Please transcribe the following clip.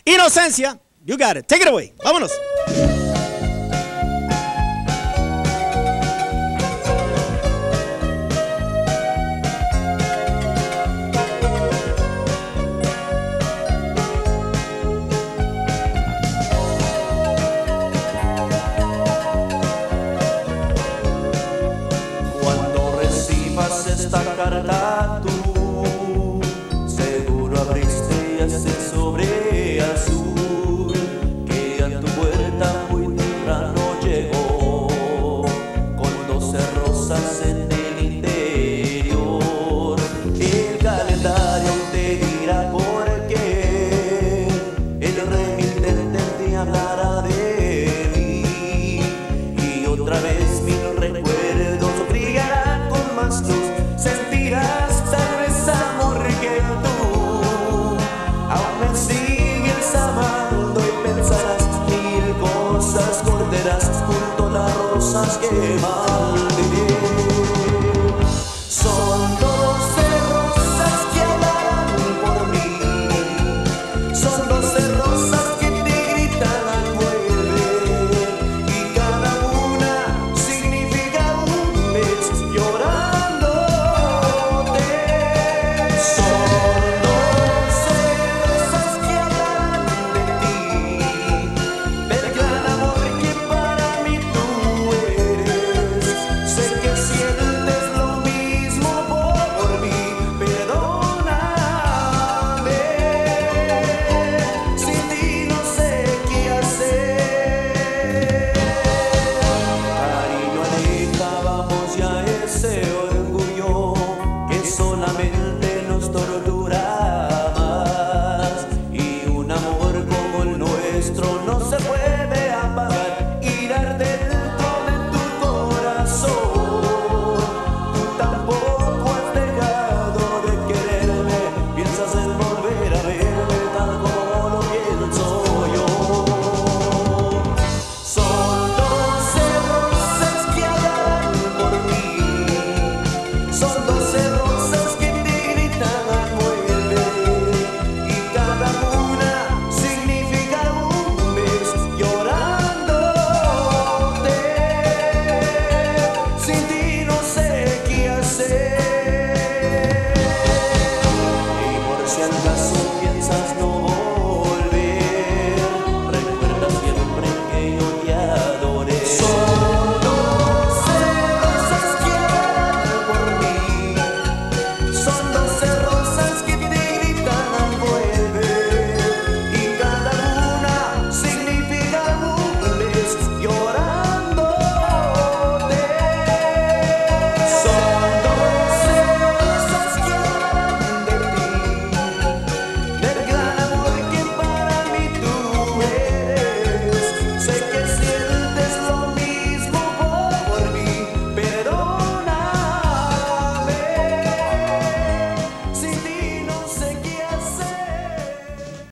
Inocencia, you got it. Take it away. Vámonos. Cuando recibas esta carta tú, seguro abriste y hace sobre azul, que a tu puerta muy temprano llegó, con 12 rosas en el interior. El calendario te dirá por qué, el remitente te hablará de mí, y otra vez mil recuerdos brillarán con más luz. Sentirás tal vez amor que tú aún me sigues amando, y pensarás mil cosas, cortarás junto a las rosas que van.